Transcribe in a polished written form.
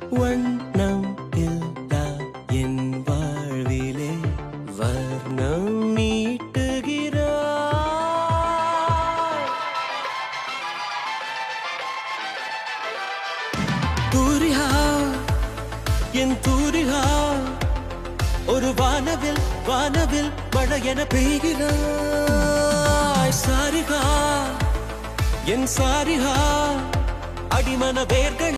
வண்ணம் இல்லா என் வாழ்விலே வர்ணம் நீட்டுகிறாய். தூரிகா என் தூரிகா ஒரு வானவில் வானவில் மழை என பெய்கிறாய். சாரிகா என் சாரிகா அடிமன வேர்கள்